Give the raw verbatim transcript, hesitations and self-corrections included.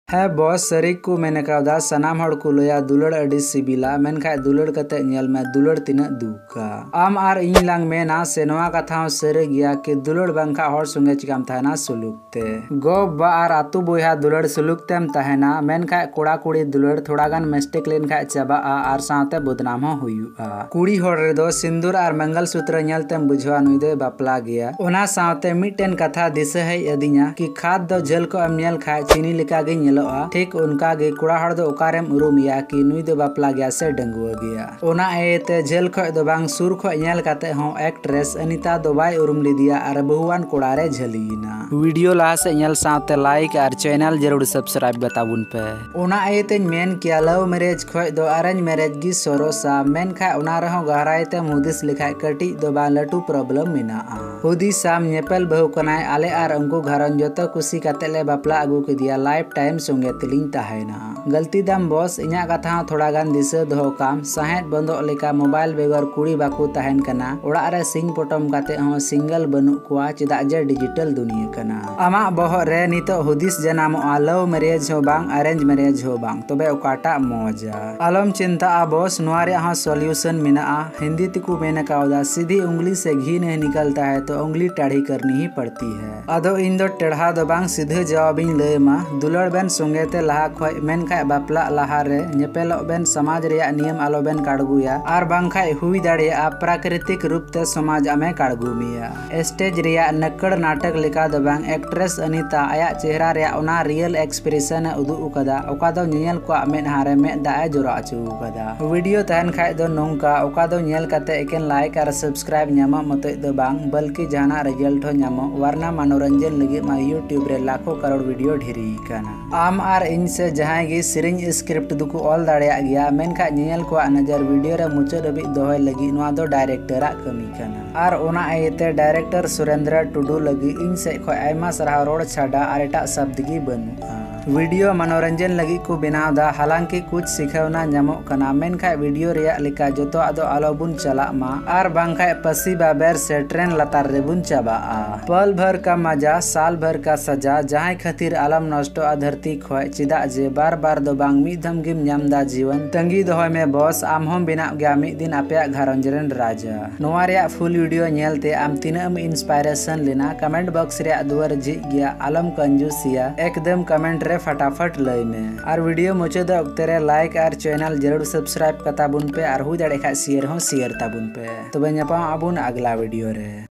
है बॉस सरी को मेने कावदा सनाम हड़ को लया दुलड़ अडी सिबिला मेनखा दुलड़ कते नेल में दुलड़ तिना दुका आम आर इन लांग मेना से नवा कथा सरे गया कि दुलड़ बंखा हड़ संगे चिकाम तहना सुलुकते गो बा आर आतु बोया दुलड़ सुलुकतेम तहना मेनखा कोड़ा कुड़ी दुलड़ थोड़ा गान मिस्टेक लेनखा चबा आर साथे बदनाम हुयुआ कुड़ी हड़ रे दो सिंदूर आर मंगल सूत्र नेलतेम बुझवा नुई दे बापला गया ओना साथे मिटन कथा दिसे है अदिया कि खाद दो झल को अम नेल खाए चीनी लिका गे ठीक उनका गे कुड़ा हड़ दो ओकारेम उरुमिया कि नुई दो बापला गया से डंगुआ गया ओना एते जेल खय दो बांग सुर खय नेल काते हो एक्ट्रेस अनिता दो बाय उरुम लिदिया आर बहुवान कोड़ा रे झलीना वीडियो लाहा से नेल साथे लाइक आर चैनल जरूर सब्सक्राइब बताबुन पे ओना एते मेन किया लव मैरिज खय दो अरेंज मैरिज गी सरोसा मेन खा ओना रहो गहराई ते मुदिस लिखाय कटी दो बा लटू प्रॉब्लम मेना हुदिस साम नेपल बहु कनाय आले आर उनको घरन जतो कुसी काते ले बापला अगु केदिया लाइफ टाइम संगे तिलिंग ताहेना गलती दाम बॉस इना कथा थोड़ा गान दिसे दो काम साहेद बंदो लेका मोबाइल बेगर कुड़ी बाकू ताहेन कना ओड़ा रे सिंग पटम काते हो सिंगल बनु कुआ चिदा जे डिजिटल दुनिया कना आमा बहो रे नितो हुदिस जनाम लव मैरिज हो बांग अरेंज मैरिज हो बांग तबे ओकाटा मौजा आलम चिंता आ बॉस नोआ रे हा सॉल्यूशन मिना हिंदी तिकु मेने कावदा सीधी उंगली से घी नहीं निकलता है तो उंगली टेढ़ी करनी ही पड़ती है अदो इन दो टेढ़ा दो बांग सीधे जवाब इन ले मा दुलड़ बेन संगे ते लहा खय मेन खाय बापला लहा रे नेपेलो बेन समाज रे नियम आलो बेन काडगुया आर बांग खाय हुई दाड़े आ प्राकृतिक रूप ते समाज आमे काडगुमिया स्टेज रे नक्कड़ नाटक लेका दो बांग एक्ट्रेस अनिता आया चेहरा रे ओना रियल एक्सप्रेशन उदु उकदा ओका दो नेल को मेन हारे मे दाए जोरा अचु उकदा वीडियो तहन खाय दो नोंका ओका दो नेल काते एकेन लाइक आर सब्सक्राइब न्यामा मते दो बांग बल्कि जाना रिजल्ट हो न्यामो वरना मनोरंजन लगी मा यूट्यूब रे लाखों करोड़ वीडियो ढेरी काना आम आर इन से जहां गी सिरिंज स्क्रिप्ट दुको ऑल दाड़िया गया मेनखा नेल को नजर वीडियो रे मुचाद हबी दोहय लगी नोआ दो डायरेक्टर आ कमी काना आर ओना आयते डायरेक्टर सुरेंद्र टुडू लगी इन से खय आयमा सरहा रोड छाडा आर एटा शब्द गी बनु वीडियो मनोरंजन लगी को बनाव दा हालांकि कुछ सिखावना नामो कना मेनखा वीडियो रे लेका जतो आदो आलो बुन चला मा आर बांखा पसी बाबर से ट्रेन लतार रे बुन चाबा पल भर का मजा साल भर का सजा जहां खातिर आलम नष्टो आ धरती खय चिदा जे बार बार दो बांग मी धम गिम न्यामदा जीवन तंगी दोहय में बॉस आम हम बिना गया मी दिन आपया घरंज रेन राजा नोआ रे फुल वीडियो नेलते आम तिनाम इंस्पायरेशन लेना कमेंट बॉक्स रे दुआर जी गया आलम कंजूसिया एकदम कमेंट रे फटाफट लय में और वीडियो मुचाद अक्ते रे लाइक और चैनल जरूर सब्सक्राइब कताबुन पे और हुई दाड़े खा शेयर हो शेयर ताबुन पे तबे न्यापाम आबुन अगला वीडियो रे।